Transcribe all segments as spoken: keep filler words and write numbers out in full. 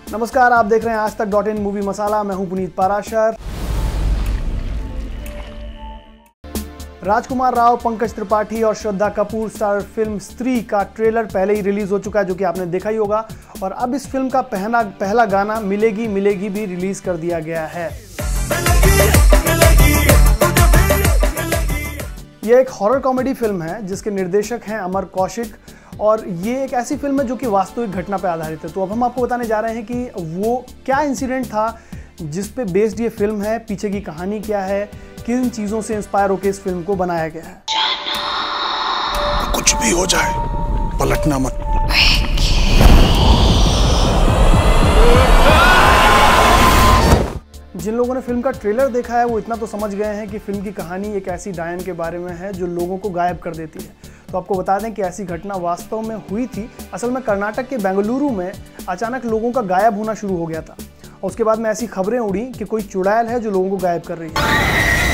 नमस्कार, आप देख रहे हैं आज तक डॉट इन मूवी मसाला। मैं हूं पुनीत पाराशर। राजकुमार राव, पंकज त्रिपाठी और श्रद्धा कपूर स्टार फिल्म स्त्री का ट्रेलर पहले ही रिलीज हो चुका है, जो कि आपने देखा ही होगा। और अब इस फिल्म का पहला पहला गाना मिलेगी मिलेगी भी रिलीज कर दिया गया है। यह एक हॉरर कॉमेडी फिल्म है जिसके निर्देशक हैं अमर कौशिक, और ये एक ऐसी फिल्म है जो कि वास्तविक घटना पर आधारित है। तो अब हम आपको बताने जा रहे हैं कि वो क्या इंसिडेंट था जिस पे बेस्ड ये फिल्म है, पीछे की कहानी क्या है, किन चीजों से इंस्पायर होकर इस फिल्म को बनाया गया है। कुछ भी हो जाए पलटना मत। जिन लोगों ने फिल्म का ट्रेलर देखा है वो इतना तो समझ गए हैं कि फिल्म की कहानी एक ऐसी डायन के बारे में है जो लोगों को गायब कर देती है। तो आपको बता दें कि ऐसी घटना वास्तव में हुई थी। असल में कर्नाटक के बेंगलुरु में अचानक लोगों का गायब होना शुरू हो गया था, और उसके बाद में ऐसी खबरें उड़ी कि कोई चुड़ैल है जो लोगों को गायब कर रही है।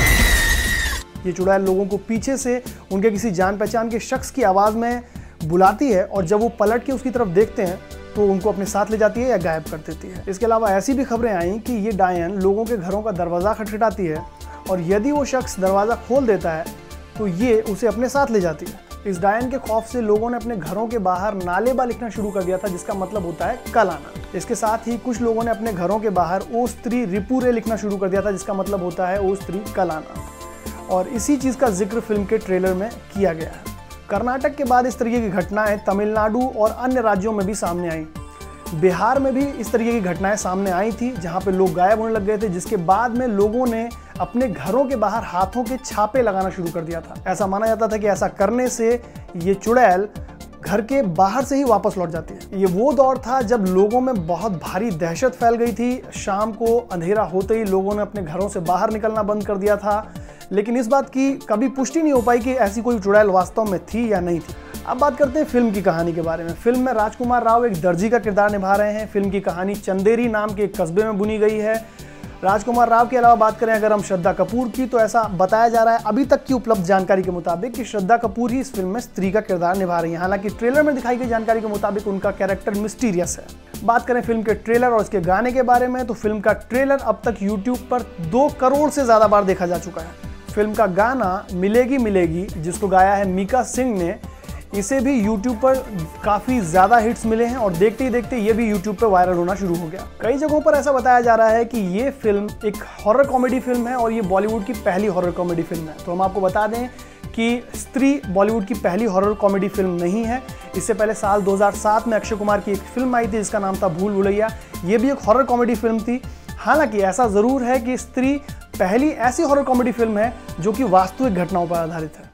ये चुड़ैल लोगों को पीछे से उनके किसी जान पहचान के शख्स की आवाज़ में बुलाती है, और जब वो पलट के उसकी तरफ देखते हैं तो उनको अपने साथ ले जाती है या गायब कर देती है। इसके अलावा ऐसी भी खबरें आई कि ये डायन लोगों के घरों का दरवाज़ा खटखटाती है, और यदि वो शख्स दरवाज़ा खोल देता है तो ये उसे अपने साथ ले जाती है। इस डायन के खौफ से लोगों ने अपने घरों के बाहर नालेबा लिखना शुरू कर दिया था, जिसका मतलब होता है कल आना। इसके साथ ही कुछ लोगों ने अपने घरों के बाहर ओ स्त्री रिपुरे लिखना शुरू कर दिया था, जिसका मतलब होता है ओ स्त्री कल आना। और इसी चीज़ का जिक्र फिल्म के ट्रेलर में किया गया है। कर्नाटक के बाद इस तरीके की घटनाएं तमिलनाडु और अन्य राज्यों में भी सामने आई। बिहार में भी इस तरीके की घटनाएं सामने आई थी, जहां पे लोग गायब होने लग गए थे, जिसके बाद में लोगों ने अपने घरों के बाहर हाथों के छापे लगाना शुरू कर दिया था। ऐसा माना जाता था कि ऐसा करने से ये चुड़ैल घर के बाहर से ही वापस लौट जाती है। ये वो दौर था जब लोगों में बहुत भारी दहशत फैल गई थी। शाम को अंधेरा होते ही लोगों ने अपने घरों से बाहर निकलना बंद कर दिया था, लेकिन इस बात की कभी पुष्टि नहीं हो पाई कि ऐसी कोई चुड़ैल वास्तव में थी या नहीं थी। अब बात करते हैं फिल्म की कहानी के बारे में। फिल्म में राजकुमार राव एक दर्जी का किरदार निभा रहे हैं। फिल्म की कहानी चंदेरी नाम के एक कस्बे में बुनी गई है। राजकुमार राव के अलावा बात करें अगर हम श्रद्धा कपूर की, तो ऐसा बताया जा रहा है अभी तक की उपलब्ध जानकारी के मुताबिक कि श्रद्धा कपूर ही इस फिल्म में स्त्री का किरदार निभा रही है। हालांकि ट्रेलर में दिखाई गई जानकारी के मुताबिक उनका कैरेक्टर मिस्टीरियस है। बात करें फिल्म के ट्रेलर और इसके गाने के बारे में, तो फिल्म का ट्रेलर अब तक यूट्यूब पर दो करोड़ से ज्यादा बार देखा जा चुका है। फिल्म का गाना मिलेगी मिलेगी, जिसको गाया है मीका सिंह ने, इसे भी YouTube पर काफ़ी ज़्यादा हिट्स मिले हैं, और देखते ही देखते ये भी YouTube पर वायरल होना शुरू हो गया। कई जगहों पर ऐसा बताया जा रहा है कि ये फिल्म एक हॉरर कॉमेडी फिल्म है, और ये बॉलीवुड की पहली हॉरर कॉमेडी फिल्म है। तो हम आपको बता दें कि स्त्री बॉलीवुड की पहली हॉरर कॉमेडी फिल्म नहीं है। इससे पहले साल दो हज़ार सात में अक्षय कुमार की एक फिल्म आई थी जिसका नाम था भूल भुलैया। ये भी एक हॉरर कॉमेडी फिल्म थी। हालांकि ऐसा ज़रूर है कि स्त्री पहली ऐसी हॉरर कॉमेडी फिल्म है जो कि वास्तविक घटनाओं पर आधारित है।